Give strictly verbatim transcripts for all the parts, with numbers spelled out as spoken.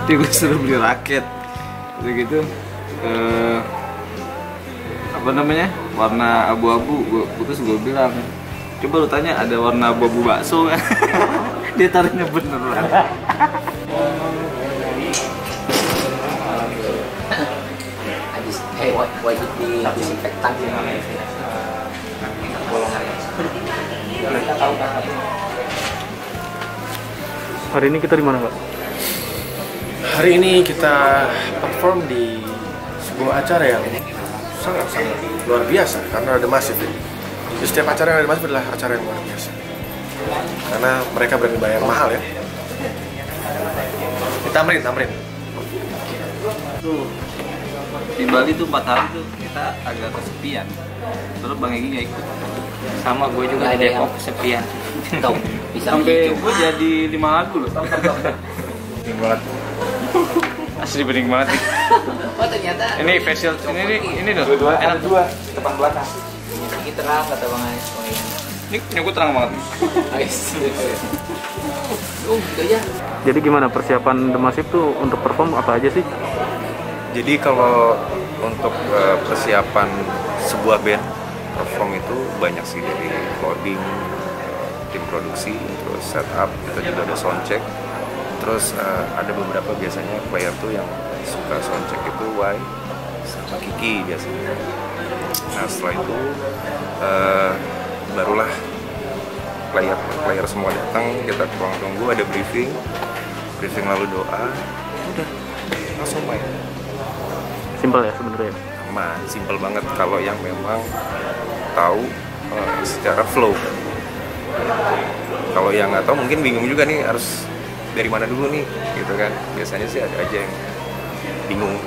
Dia gue suruh beli raket. Udah gitu eh, apa namanya, warna abu-abu. Gue terus gue bilang, coba lu tanya ada warna abu-abu bakso kan. Dia taruhnya beneran. Habis eh wajib di disinfektan Hari ini kita di mana, Pak? Hari ini kita perform di sebuah acara yang sangat-sangat luar biasa karena ada masif ini. Di setiap acara yang ada masif adalah acara yang luar biasa. Karena mereka berani bayar mahal ya. Tamrin, tamrin. Tuh di Bali tuh empat hari tuh kita agak kesepian. Terus Bang Egy nggak ikut. sama gue juga di Depok kesepian. Tahu bisa Sampai gue jadi lima lagu loh. Bening banget. Asli bening banget nih. Oh ternyata Ini facial ini nih, ini loh. Dua-dua, Enak. dua, depan belakang. ini terang kata Bang Ais. Oh iya. Ini punya gue terang banget. Ais. Oh gitu aja. Jadi gimana persiapan The Massive tuh untuk perform apa aja sih? Jadi kalau untuk uh, persiapan sebuah band perform itu banyak sih, dari coding, tim produksi, terus setup, kita juga ada soundcheck. Terus uh, ada beberapa biasanya player tuh yang suka soundcheck itu Y sama Kiki biasanya. Nah setelah itu uh, barulah player player semua datang, kita kurang tunggu, ada briefing, briefing lalu doa, udah langsung main. Simpel ya sebenarnya. Aman, simple banget kalau yang memang tahu uh, secara flow. Kalau yang nggak tahu mungkin bingung juga nih harus dari mana dulu nih, gitu kan. Biasanya sih ada aja yang bingung.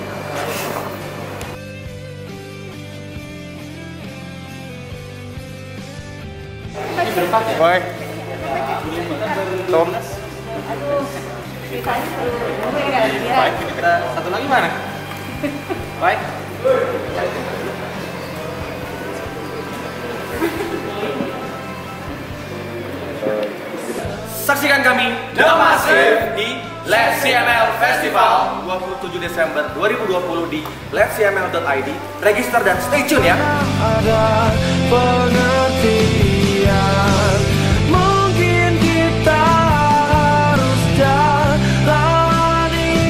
Boy. Tom. Satu lagi mana? Baik. Saksikan kami The Massive di Let's C M L Festival dua puluh tujuh Desember dua ribu dua puluh di let's c m l dot i d. Register dan stay tune ya. Ada pengertian, mungkin kita harus jalani.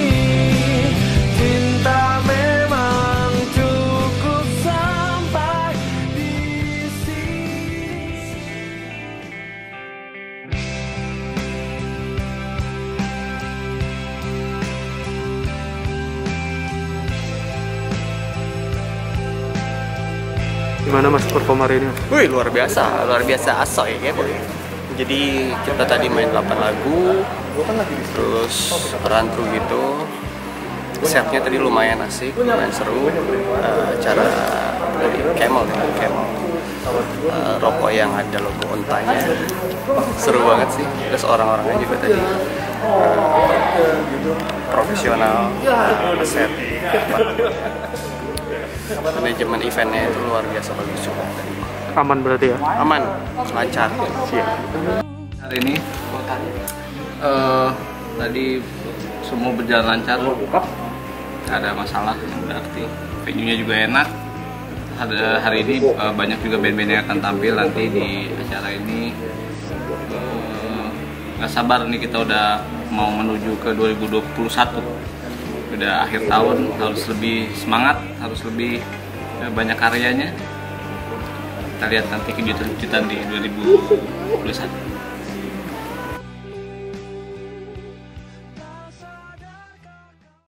Cinta memang cukup sampai di sini. Gimana Mas perform hari ini? Wih, luar biasa, luar biasa asoy ya boy. Jadi kita tadi main delapan lagu, terus run through gitu. Setnya tadi lumayan asik, lumayan seru. Uh, cara dari Camel ya, Camel. Uh, rokok yang ada logo ontanya, seru banget sih. Terus orang-orangnya juga tadi uh, profesional, uh, set. Manajemen eventnya itu luar biasa bagus juga. Aman berarti ya? Aman, lancar. Siap. Hari ini uh, tadi semua berjalan lancar, nggak ada masalah yang berarti. Venue-nya juga enak. Ada hari ini uh, banyak juga band-band yang akan tampil nanti di acara ini. Uh, nggak sabar nih, kita udah mau menuju ke dua ribu dua puluh satu. Udah akhir tahun, harus lebih semangat, harus lebih uh, banyak karyanya. Kita lihat nanti kejutan-kejutan di dua ribu dua puluh satu.